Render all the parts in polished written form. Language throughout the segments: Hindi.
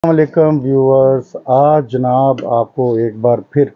अस्सलामुअलैकुम व्यूअर्स, आज जनाब आपको एक बार फिर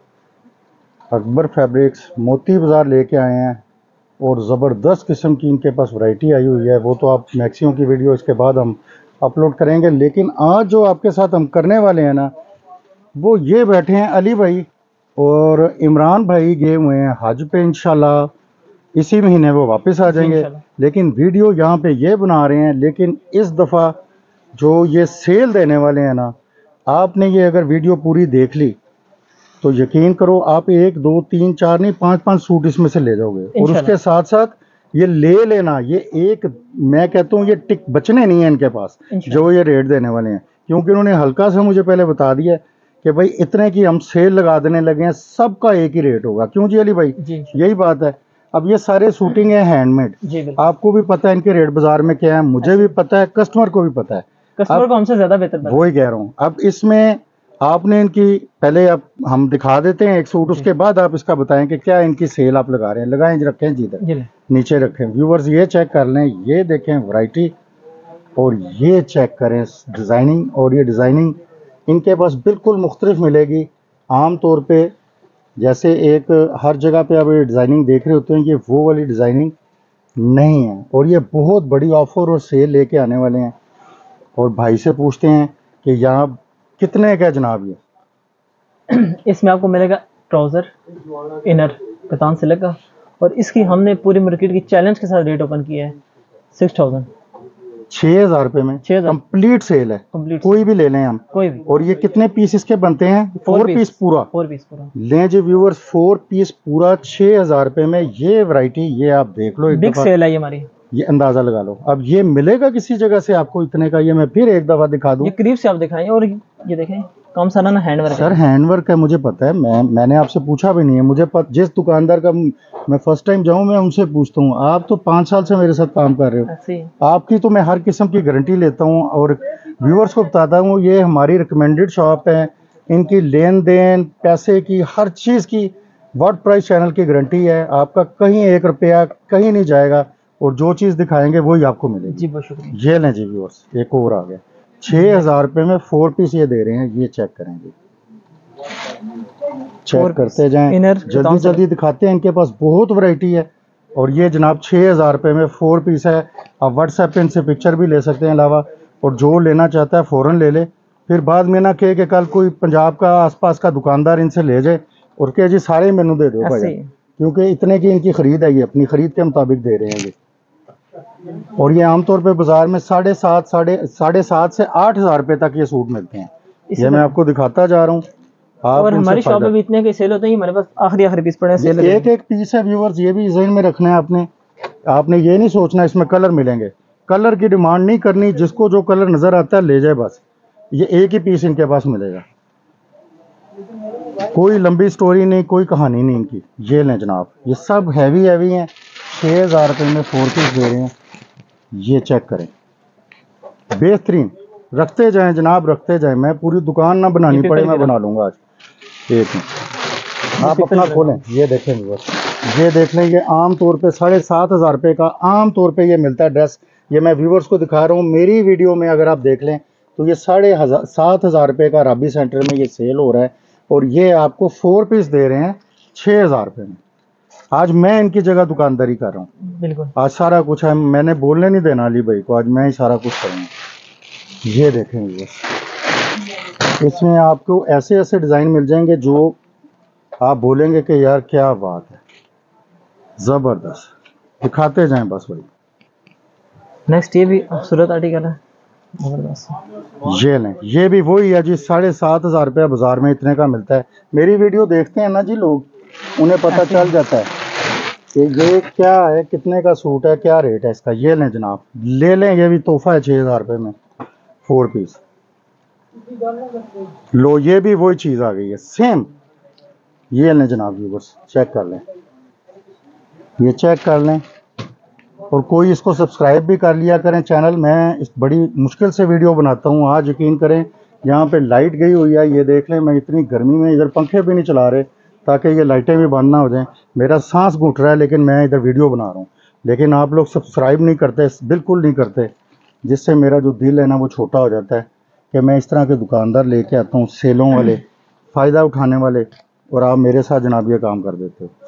अकबर फैब्रिक्स मोती बाज़ार लेके आए हैं और ज़बरदस्त किस्म की इनके पास वैरायटी आई हुई है। वो तो आप मैक्सिमम की वीडियो इसके बाद हम अपलोड करेंगे, लेकिन आज जो आपके साथ हम करने वाले हैं ना, वो ये बैठे हैं अली भाई और इमरान भाई गए हुए हैं हज पे। इंशाल्लाह इसी महीने वो वापस आ जाएंगे, लेकिन वीडियो यहाँ पे ये बना रहे हैं। लेकिन इस दफ़ा जो ये सेल देने वाले हैं ना, आपने ये अगर वीडियो पूरी देख ली तो यकीन करो आप 1 2 3 4 नहीं 5 सूट इसमें से ले जाओगे। और उसके साथ साथ ये ले लेना, ये एक मैं कहता हूँ ये टिक बचने नहीं है इनके पास जो ये रेट देने वाले हैं, क्योंकि उन्होंने हल्का सा मुझे पहले बता दिया कि भाई इतने की हम सेल लगा देने लगे हैं, सबका एक ही रेट होगा। क्यों जी अली भाई? यही बात है। अब ये सारे शूटिंग है हैंडमेड, आपको भी पता है इनके रेट बाजार में क्या है, मुझे भी पता है, कस्टमर को भी पता है, कस्टमर को हमसे ज्यादा बेहतर। वो ही कह रहा हूँ। अब इसमें आपने इनकी पहले अब हम दिखा देते हैं एक सूट, उसके बाद आप इसका बताएं कि क्या इनकी सेल आप लगा रहे हैं। लगाएं, रखें जिधर नीचे रखें। व्यूवर्स ये चेक कर लें, ये देखें वैरायटी, और ये चेक करें डिज़ाइनिंग। और ये डिज़ाइनिंग इनके पास बिल्कुल मुख्तलिफ मिलेगी। आम तौर पे जैसे एक हर जगह पे आप ये डिज़ाइनिंग देख रहे होते हैं, ये वो वाली डिज़ाइनिंग नहीं है। और ये बहुत बड़ी ऑफर और सेल लेके आने वाले हैं। और भाई से पूछते हैं कि यहाँ कितने का जनाब ये? इसमें आपको मिलेगा ट्राउजर, इनर कतान सिल्क का, और इसकी हमने पूरी मार्केट की चैलेंज के साथ रेट ओपन किया है 6000 6,000 रुपए में कंप्लीट सेल है। कोई भी ले लें हम, कोई भी। और ये कितने पीस इसके बनते हैं? 4 पीस पूरा। 4 पीस पूरा लें जी व्यूअर्स, 4 पीस पूरा 6,000 रुपए में। ये वैरायटी ये आप देख लो, एक बिग सेल है ये हमारी, ये अंदाजा लगा लो। अब ये मिलेगा किसी जगह से आपको इतने का? ये मैं फिर एक दफा दिखा दूं, ये करीब से आप दिखाएं। और ये देखें कम सारा ना हैंडवर्क सर, हैंडवर्क है, मुझे पता है। मैंने आपसे पूछा भी नहीं है, मुझे जिस दुकानदार का मैं फर्स्ट टाइम जाऊं मैं उनसे पूछता हूं। आप तो 5 साल से मेरे साथ काम कर रहे हो, आपकी तो मैं हर किस्म की गारंटी लेता हूं और व्यूअर्स को बताता हूं ये हमारी रिकमेंडेड शॉप है। इनकी लेन देन पैसे की हर चीज़ की वर्ल्ड प्राइस चैनल की गारंटी है। आपका कहीं 1 रुपया कहीं नहीं जाएगा, और जो चीज़ दिखाएंगे वही आपको मिलेगी। जी बहुत शुक्रिया। ये लें जी व्यूअर्स, एक और आ गया। 6,000 रुपये में 4 पीस ये दे रहे हैं। ये चेक करेंगे, चेक करते जाएं, जल्दी जल्दी दिखाते हैं। इनके पास बहुत वैरायटी है। और ये जनाब 6,000 रुपये में 4 पीस है। आप व्हाट्सएप पे इनसे पिक्चर भी ले सकते हैं अलावा, और जो लेना चाहता है फ़ौरन ले ले। फिर बाद में ना कहे कि कल कोई पंजाब का आसपास का दुकानदार इनसे ले जाए और कहे जी सारे मेनू दे दो भाई, क्योंकि इतने की इनकी खरीद है, ये अपनी खरीद के मुताबिक दे रहे हैं ये। और ये आमतौर पे बाजार में 7,500 से 8,000 रुपये तक ये सूट मिलते हैं। ये मैं आपको दिखाता जा रहा हूँ। और हमारी शॉप में भी इतने के सेल होते हैं, हमारे पास आखिरी पीस पड़े हैं। एक पीस है व्यूअर्स, ये भी ज़हन में रखना है आपने। आपने ये नहीं सोचना इसमें कलर मिलेंगे, कलर की डिमांड नहीं करनी। जिसको जो कलर नज़र आता है ले जाए बस। ये एक ही पीस इनके पास मिलेगा, कोई लंबी स्टोरी नहीं, कोई कहानी नहीं इनकी। ये लें जनाब, ये सब हैवी हैं। 6,000 रुपये में 4 पीस दे रहे हैं। ये चेक करें, बेहतरीन। रखते जाएं जनाब, रखते जाएं। मैं पूरी दुकान ना बनानी पड़े, मैं बना लूँगा आज। एक मिनट आप अपना खोलें, ये देखें बस, ये देख लें। ये आम तौर पे 7,500 रुपये का आम तौर पे ये मिलता है ड्रेस। ये मैं व्यूवर्स को दिखा रहा हूँ। मेरी वीडियो में अगर आप देख लें तो ये 7,500 रुपये का राबी सेंटर में ये सेल हो रहा है। और ये आपको 4 पीस दे रहे हैं 6,000 रुपये में। आज मैं इनकी जगह दुकानदारी कर रहा हूँ। बिल्कुल, आज सारा कुछ है, मैंने बोलने नहीं देना अली भाई को, आज मैं ही सारा कुछ करूँगा। ये देखेंगे, इसमें आपको ऐसे ऐसे डिज़ाइन मिल जाएंगे जो आप बोलेंगे कि यार क्या बात है, ज़बरदस्त। दिखाते जाएं बस भाई। नेक्स्ट ये भी खूबसूरत आर्टिकल है। ये लें, ये भी वही है जी। 7,500 रुपया बाजार में इतने का मिलता है। मेरी वीडियो देखते हैं ना जी लोग, उन्हें पता चल जाता है कि ये क्या है, कितने का सूट है, क्या रेट है इसका। ये लें जनाब, ले लें, ये भी तोहफा है 6,000 रुपये में 4 पीस। लो, ये भी वही चीज़ आ गई है सेम। ये लें जनाब, ये बस चेक कर लें, ये चेक कर लें। और कोई इसको सब्सक्राइब भी कर लिया करें चैनल। मैं इस बड़ी मुश्किल से वीडियो बनाता हूँ। आज यकीन करें यहाँ पे लाइट गई हुई है, ये देख लें। मैं इतनी गर्मी में इधर पंखे भी नहीं चला रहे ताकि ये लाइटें भी बंद ना हो जाएं। मेरा सांस घुट रहा है, लेकिन मैं इधर वीडियो बना रहा हूँ। लेकिन आप लोग सब्सक्राइब नहीं करते, बिल्कुल नहीं करते, जिससे मेरा जो दिल है ना वो छोटा हो जाता है। कि मैं इस तरह के दुकानदार लेके आता हूँ सेलों वाले, फ़ायदा उठाने वाले, और आप मेरे साथ जनाब ये काम कर देते हो।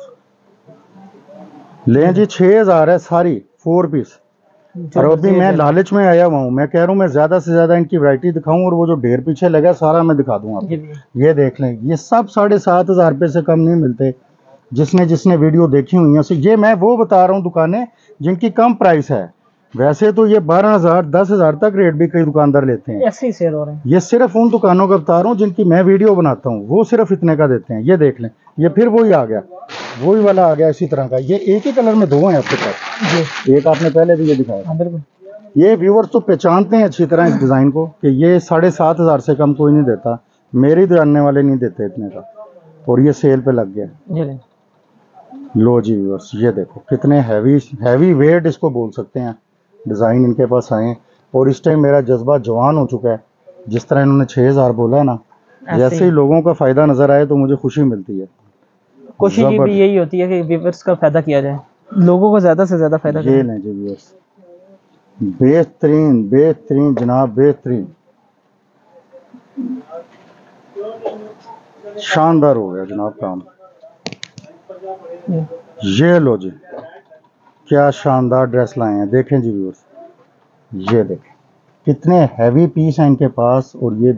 लें जी 6000 है सारी 4 पीस। और अभी मैं लालच में आया हुआ हूँ, मैं कह रहा हूँ मैं ज़्यादा से ज़्यादा इनकी वैरायटी दिखाऊं, और वो जो ढेर पीछे लगा सारा मैं दिखा दूँ आपको। ये देख लें, ये सब 7500 रुपये से कम नहीं मिलते। जिसने जिसने वीडियो देखी हुई है, ये मैं वो बता रहा हूँ दुकानें जिनकी कम प्राइस है। वैसे तो ये 12000 10,000 तक रेट भी कई दुकानदार लेते हैं, ऐसे ही सेल हो रहे हैं। ये सिर्फ उन दुकानों का बता रहा हूँ जिनकी मैं वीडियो बनाता हूँ, वो सिर्फ इतने का देते हैं। ये देख लें, ये फिर वही आ गया, वही वाला आ गया इसी तरह का। ये एक ही कलर में दो हैं आपके पास, एक आपने पहले भी ये दिखाया। बिल्कुल, ये व्यूवर्स तो पहचानते हैं अच्छी तरह इस डिज़ाइन को कि ये 7500 से कम कोई नहीं देता, मेरे जानने वाले नहीं देते इतने का, और ये सेल पे लग गया। लो जी व्यूअर्स, ये देखो कितने हैवी वेट इसको बोल सकते हैं डिज़ाइन इनके पास आए। और इस टाइम मेरा जज्बा जवान हो चुका है, जिस तरह इन्होंने 6000 बोला है ना, जैसे ही लोगों का फ़ायदा नज़र आए तो मुझे खुशी मिलती है। कोशिश भी यही होती है कि व्यूअर्स का फ़ायदा किया जाए, लोगों को ज़्यादा से ज़्यादा फ़ायदा। ये लें जी व्यूअर्स, बेहतरीन बेहतरीन जनाब, बेहतरीन शानदार हो गया जनाब काम। ये लो जी, क्या शानदार ड्रेस लाए हैं, देखें जी व्यूअर्स, ये देखें कितने हैवी पीस हैं इनके पास। और ये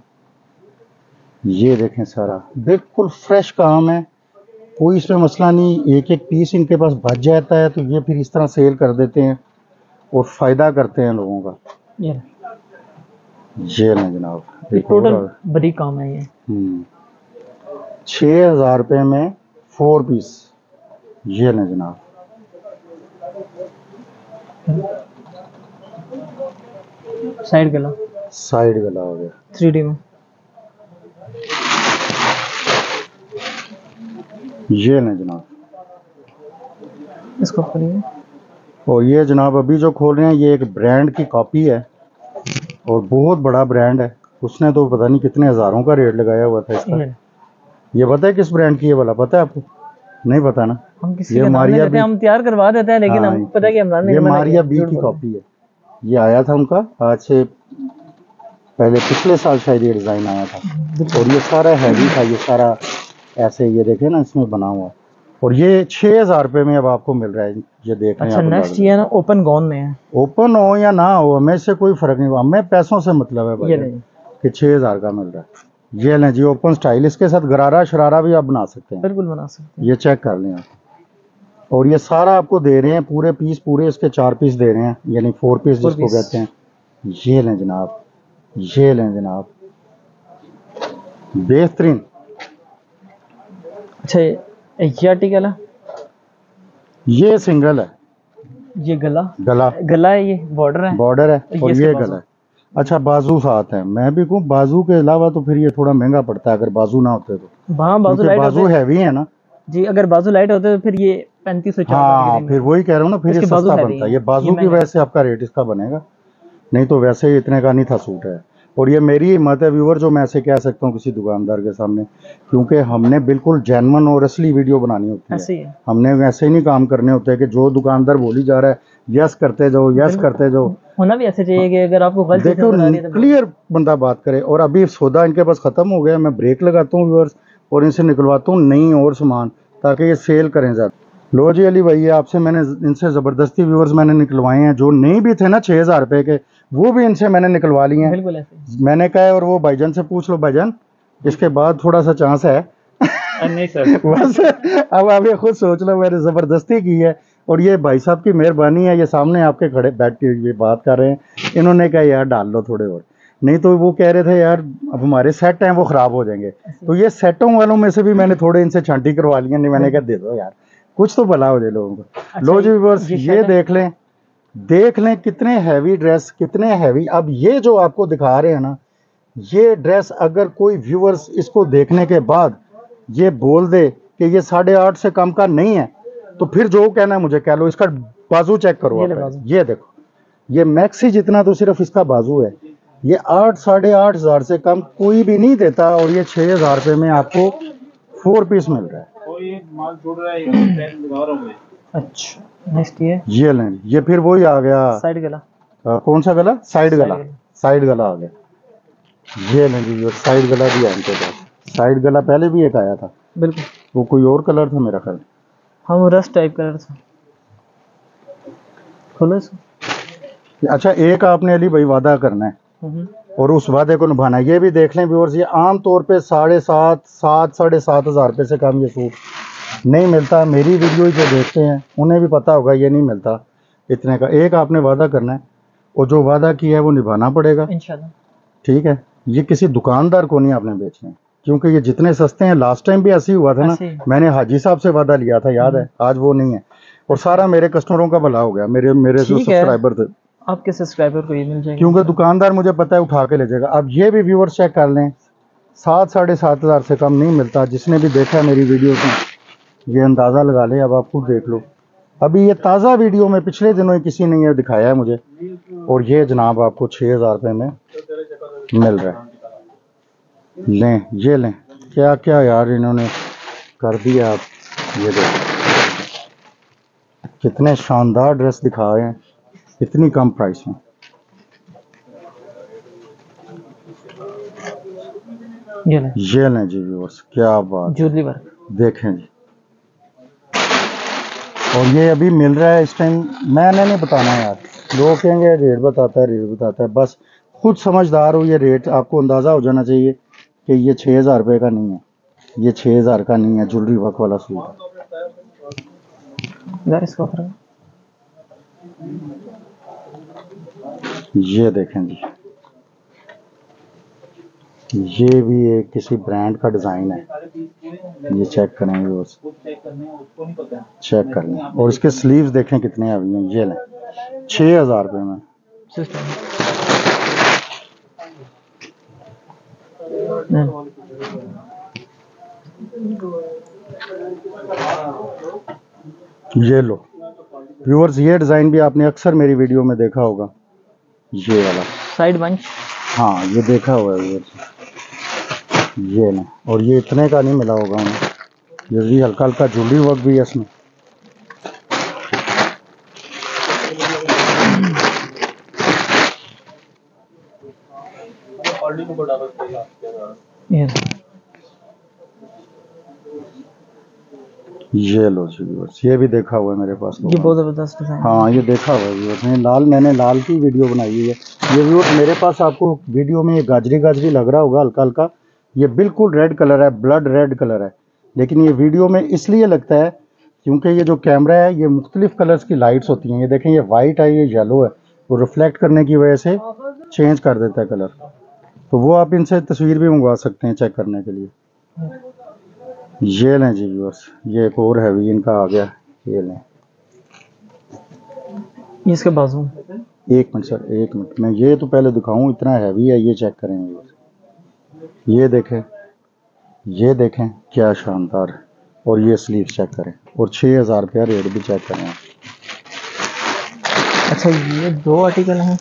देखें सारा बिल्कुल फ्रेश काम है, कोई इसमें मसला नहीं। एक एक पीस इनके पास बच जाता है तो ये फिर इस तरह सेल कर देते हैं और फ़ायदा करते हैं लोगों का। ये लें जनाब, टोटल बड़ी काम है ये। 6000 रुपये में 4 पीस। ये लें जनाब, साइड गला हो गया 3D में। ये लें जनाब, इसको खोलिए। और ये जनाब अभी जो खोल रहे हैं ये एक ब्रांड की कॉपी है और बहुत बड़ा ब्रांड है। उसने तो पता नहीं कितने हज़ारों का रेट लगाया हुआ था इसका। ये पता है किस ब्रांड की है वाला, पता है आपको? नहीं पता ना। हम किसी ये मारिया बी, हम तैयार करवा देते हैं लेकिन हम पता है कि हमारा ये मारिया बी की कॉपी है। ये आया था उनका आज से पहले, पिछले साल शायद ये डिज़ाइन आया था। और ये सारा हैवी था, ये सारा ऐसे ये देखे ना इसमें बना हुआ। और ये 6000 रुपये में अब आपको मिल रहा है, ये देख रहे हैं। अच्छा, नेक्स्ट ये ना ओपन गॉन में है। ओपन हो या ना हो हमें से कोई फ़र्क नहीं हुआ, हमें पैसों से मतलब है भाई कि 6000 का मिल रहा है। ये लें जी ओपन स्टाइल, इसके साथ गरारा शरारा भी आप बना सकते हैं। बिल्कुल बना सकते हैं, ये चेक कर लें आप। और ये सारा आपको दे रहे हैं पूरे पीस, पूरे इसके 4 पीस दे रहे हैं, यानी 4 पीस जिसको कहते हैं। ये लें जनाब, ये लें जनाब, बेहतरीन। अच्छा, ये आर्टिकल है, ये सिंगल है, ये गला है, ये बॉर्डर है, और ये गला है। अच्छा, बाजू साथ है। मैं भी कहूँ बाजू के अलावा तो फिर ये थोड़ा महंगा पड़ता है अगर बाजू ना होते तो। हाँ, बाजू हैवी है ना जी, अगर बाजू लाइट होते तो फिर ये 3500। हाँ, फिर वही कह रहा हूँ ना, फिर ये सस्ता बनता है। ये बाजू की वजह से आपका रेट इसका बनेगा, नहीं तो वैसे ही इतने का नहीं था सूट है। और ये मेरी हिम्मत है व्यूअर जो मैं ऐसे कह सकता हूँ किसी दुकानदार के सामने, क्योंकि हमने बिल्कुल जेन्युइन और असली वीडियो बनानी होती है। हमने वैसे ही नहीं काम करने होते हैं कि जो दुकानदार बोली जा रहा है यस करते जाओ, यस करते जाओ। होना भी ऐसे चाहिए कि अगर आपको गलत देखो क्लियर बंदा बात करे। और अभी सौदा इनके पास ख़त्म हो गया, मैं ब्रेक लगाता हूँ व्यूअर्स और इनसे निकलवाता हूँ नई और सामान, ताकि ये सेल करें ज़्यादा। लो जी अली भाई, आपसे मैंने इनसे ज़बरदस्ती व्यूअर्स मैंने निकलवाए हैं, जो नहीं भी थे ना 6000 रुपये के, वो भी इनसे मैंने निकलवा लिए हैं। मैंने कहा है, और वो भाईजान से पूछ लो, भाईजान इसके बाद थोड़ा सा चांस है। नहीं सर, बस अब आप ये खुद सोच लो, मैंने ज़बरदस्ती की है। और ये भाई साहब की मेहरबानी है, ये सामने आपके खड़े बैठ के ये बात कर रहे हैं। इन्होंने कहा यार डाल लो थोड़े और, नहीं तो वो कह रहे थे यार अब हमारे सेट हैं वो ख़राब हो जाएंगे। तो ये सेटों वालों में से भी मैंने थोड़े इनसे छांटी करवा ली। नहीं, मैंने कहा दे दो यार, कुछ तो भला हो जाए लोगों को। अच्छा, लो जी व्यूअर्स, ये देख लें कितने हैवी ड्रेस, कितने हैवी। अब ये जो आपको दिखा रहे हैं ना, ये ड्रेस अगर कोई व्यूअर्स इसको देखने के बाद ये बोल दे कि ये 8.5 से कम का नहीं है, तो फिर जो कहना है मुझे कह लो। इसका बाजू चेक करो आप, ये देखो, ये मैक्सी जितना तो सिर्फ इसका बाजू है। ये 8 साढ़े 8 हज़ार से कम कोई भी नहीं देता, और ये 6000 रुपये में आपको 4 पीस मिल रहा है। माल छोड़ रहा है। अच्छा, नेक्स्ट ये लें, ये फिर वही आ गया साइड गला। कौन सा गला? साइड गला आ गया। ये नहीं जी, साइड गला भी है इनके पास। साइड गला पहले भी एक आया था, बिल्कुल। वो कोई और कलर था मेरा ख्याल। हाँ वो रस्ट टाइप कलर था। खोलो इसको। अच्छा, एक आपने अली भाई वादा करना है हम्म। और उस वादे को निभाना है। ये भी देख लें व्यूअर्स, ये आम तौर पे 7,500 रुपये से कम ये सूट नहीं मिलता। मेरी वीडियो जो देखते हैं उन्हें भी पता होगा ये नहीं मिलता इतने का। एक आपने वादा करना है और जो वादा किया है वो निभाना पड़ेगा, इंशाल्लाह। ठीक है। ये किसी दुकानदार को नहीं आपने बेचने, क्योंकि ये जितने सस्ते हैं, लास्ट टाइम भी ऐसे ही हुआ था ना, ऐसे ही। मैंने हाजी साहब से वादा लिया था, याद है? आज वो नहीं है और सारा मेरे कस्टमरों का भला हो गया, मेरे मेरे जो ठीक है। सब्सक्राइबर थे, आपके सब्सक्राइबर को ये मिल जाएगा क्योंकि दुकानदार मुझे पता है उठा के ले जाएगा। अब ये भी व्यूअर्स चेक कर लें, 7,000-7,500 से कम नहीं मिलता। जिसने भी देखा है मेरी वीडियो को ये अंदाज़ा लगा ले। अब आप खुद देख लो, अभी ये ताज़ा वीडियो में पिछले दिनों ही किसी ने ये दिखाया है मुझे, और ये जनाब आपको 6,000 रुपये में मिल रहा है। लें, ये लें, क्या क्या यार इन्होंने कर दिया। आप ये देखो कितने शानदार ड्रेस दिखा रहे हैं इतनी कम प्राइस में। ये लें जी व्यूअर्स, क्या बात, ज्वेलरी वर्क। देखें जी। और ये अभी मिल रहा है इस टाइम। मैंने नहीं बताना यार, लोग कहेंगे रेट बताता है, रेट बताता है। बस खुद समझदार हो, ये रेट आपको अंदाज़ा हो जाना चाहिए कि ये 6,000 रुपये का नहीं है, ये 6,000 का नहीं है ज्वेलरी वर्क वाला सूट। इसको ये देखें जी, ये भी एक किसी ब्रांड का डिज़ाइन है। ये चेक करेंगे, वो चेक कर लें। और इसके स्लीव्स देखें कितने अभी हैं। ये लें 6,000 रुपये में। ये लो व्यूअर्स, ये डिज़ाइन भी आपने अक्सर मेरी वीडियो में देखा होगा, ये वाला साइड बंच। हाँ, ये देखा हुआ है व्यूअर्स। ये लें, और ये इतने का नहीं मिला होगा हमें। ये भी हल्का हल्का ज्वेलरी वर्क भी है इसमें। ये लो जी व्यूअर्स, ये भी देखा हुआ है मेरे पास। ये बहुत ज़बरदस्त डिज़ाइन। हाँ, ये देखा हुआ है व्यूअर्स ने। लाल, मैंने लाल की वीडियो बनाई हुई है। ये व्यूअर्स मेरे पास आपको वीडियो में ये गाजरी गाजरी लग रहा होगा हल्का हल्का, ये बिल्कुल रेड कलर है, ब्लड रेड कलर है। लेकिन ये वीडियो में इसलिए लगता है क्योंकि ये जो कैमरा है ये मुख्तलिफ कलर्स की लाइट्स होती हैं। ये देखें, ये वाइट है, ये येलो है, वो रिफ्लेक्ट करने की वजह से चेंज कर देता है कलर। तो वो आप इनसे तस्वीर भी मंगवा सकते हैं चेक करने के लिए। ये लें जी व्यूअर्स, ये एक और हैवी इनका आ गया। ये लें, इसके बाजू। एक मिनट सर, एक मिनट, मैं ये तो पहले दिखाऊं, इतना हैवी है। ये चेक करें व्यूअर्स, ये देखें, ये देखें क्या शानदार। और ये स्लीव चेक करें, और 6,000 रुपया रेट भी चेक करें। अच्छा, ये दो आर्टिकल हैं,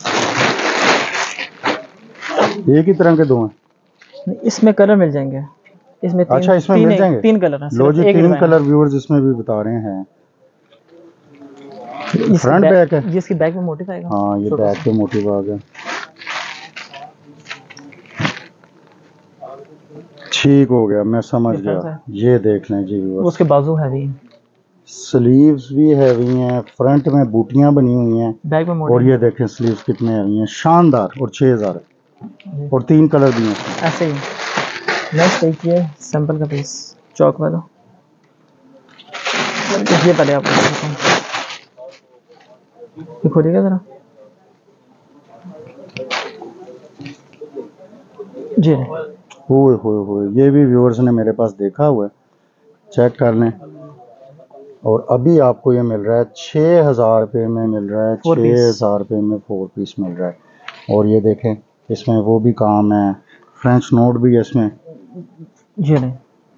एक ही तरह के दो हैं? इसमें कलर मिल जाएंगे। इसमें तीन, अच्छा, इसमें मिल जाएंगे 3 कलर हैं। लो जी, 3 कलर व्यूअर्स इसमें भी बता रहे हैं। फ्रंट बैक है, ये इसकी बैक में मोटिव आएगा। हाँ, ये बैक पे मोटिव आ गया। ठीक हो गया, मैं समझ गया। ये देख लें जी व्यूअर्स, उसके बाजू हैवी, स्लीव्स भी हैवी हैं, फ्रंट में बूटियां बनी हुई हैं, बैक में मोटिव। और ये देखें स्लीव्स कितने हैवी हैं, शानदार। और 6,000 और 3 कलर भी हैं ऐसे ही। नेक्स्ट देखिए सैंपल का पीस, चौक वाला। ये पहले आप खोलिएगा जरा जी। हो ये भी व्यूअर्स ने मेरे पास देखा हुआ है, चेक कर लें। और अभी आपको ये मिल रहा है 6,000 रुपये में मिल रहा है। 6,000 रुपये में 4 पीस मिल रहा है। और ये देखें, इसमें वो भी काम है, फ्रेंच नोट भी है इसमें जी। नहीं,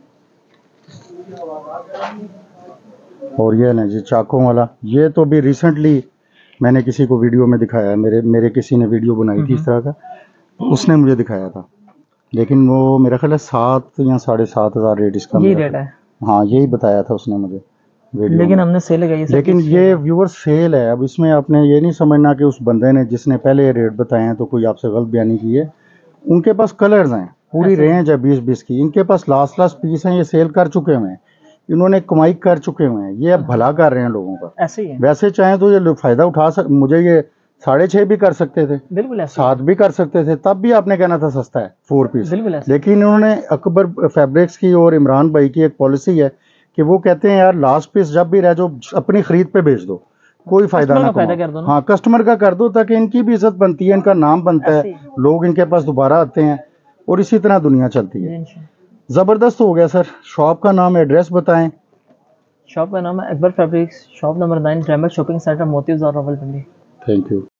और ये नहीं जी चाकों वाला, ये तो भी रिसेंटली मैंने किसी को वीडियो में दिखाया है। मेरे किसी ने वीडियो बनाई थी इस तरह का, उसने मुझे दिखाया था। लेकिन वो मेरा ख्याल है 7 या 7,500 रेट इसका यही रेट है। हाँ, यही बताया था उसने मुझे वीडियो लेकिन में। हमने सेल लगाई है। लेकिन ये व्यूअर सेल है। अब इसमें आपने ये नहीं समझना कि उस बंदे ने जिसने पहले ये रेट बताए हैं तो कोई आपसे गलत बयानी की है। उनके पास कलर्स हैं, पूरी ऐसे। रेंज है 20-20 की। इनके पास लास्ट लास्ट पीस हैं, ये सेल कर चुके हुए हैं, इन्होंने कमाई कर चुके हुए हैं, ये अब भला कर रहे हैं लोगों का। ऐसे ही है, वैसे चाहें तो ये लोग फायदा उठा मुझे ये 6.5 भी कर सकते थे, बिल्कुल ऐसे ही 7 भी कर सकते थे, तब भी आपने कहना था सस्ता है 4 पीस। बिल्कुल ऐसे। लेकिन इन्होंने अकबर फैब्रिक्स की और इमरान भाई की एक पॉलिसी है कि वो कहते हैं यार लास्ट पीस जब भी रह जाओ अपनी खरीद पे बेच दो, कोई फायदा कस्टमर ना का फायदा कमाओ। कर दो ना। हाँ, कस्टमर का कर दो ताकि इनकी भी इज्जत बनती है, इनका नाम बनता ऐसे है, ही। लोग इनके पास दोबारा आते हैं और इसी तरह दुनिया चलती जी, है। इंशाल्लाह। जबरदस्त हो गया सर। शॉप का नाम, एड्रेस बताएं। शॉप का नाम है अकबर फैब्रिक्स, शॉप नंबर 9, रेमट shopping centre, Moti Bazaar, Rawalpindi. Thank you.